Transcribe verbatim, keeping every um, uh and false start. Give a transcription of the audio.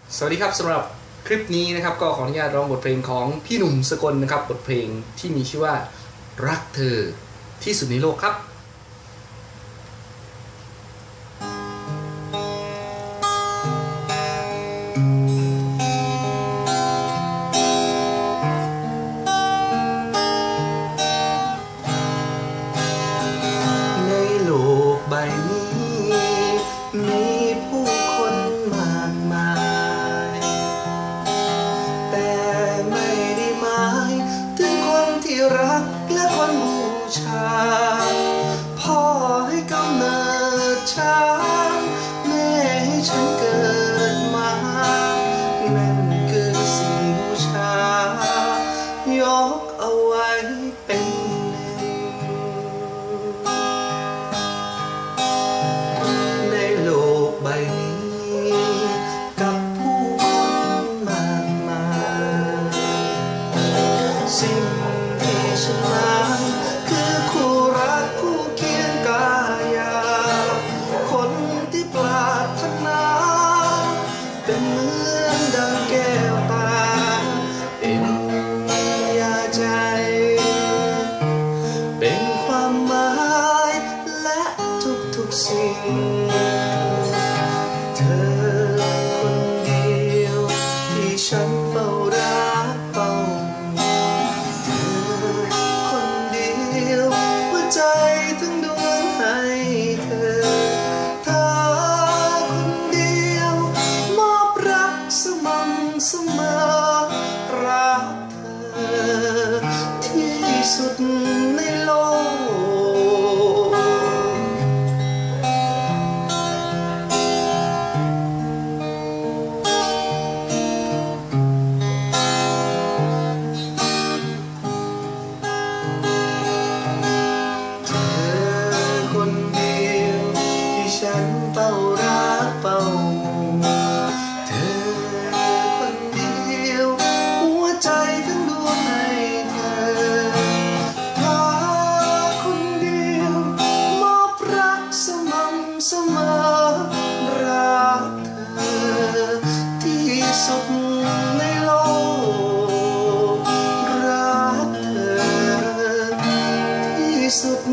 สวัสดีครับสำหรับคลิปนี้นะครับก็ขออนุญาตร้องบทเพลงของพี่หนุ่มสกลนะครับบทเพลงที่มีชื่อว่ารักเธอที่สุดในโลกครับในโลกใบนี้มีผู้คนมากมายแต่ไม่ได้หมายถึงคนที่รักและคนบูชาพ่อให้กำเนิดฉันแม่ให้ฉันเกิดมานั่นคือสิ่งบูชายกเอาไว้เป็นในโลกใบนี้กับผู้คนมากมายสิ่งที่ฉันหมายคือคู่รักคู่เคียงกายาคนที่ปรารถนาเป็นเหมือนดังแก้วตาเป็นยาใจเป็นความหมายและทุกๆสิ่งเธอคนเดียวที่ฉันเฝ้ารักเฝ้าเธอคนเดียวหัวใจทั้งดวงให้เธอเธอคนเดียวมอบรักสม่ำเสมอรักเธอที่สุดในโลกคนเดียวที่ฉันเฝ้ารักเฝ้าเธอคนเดียวหัวใจทั้งดวงให้เธอเธอคนเดียวมอบรักสม่ำเสมอรักเธอที่สุดในโลกรักเธอที่สุด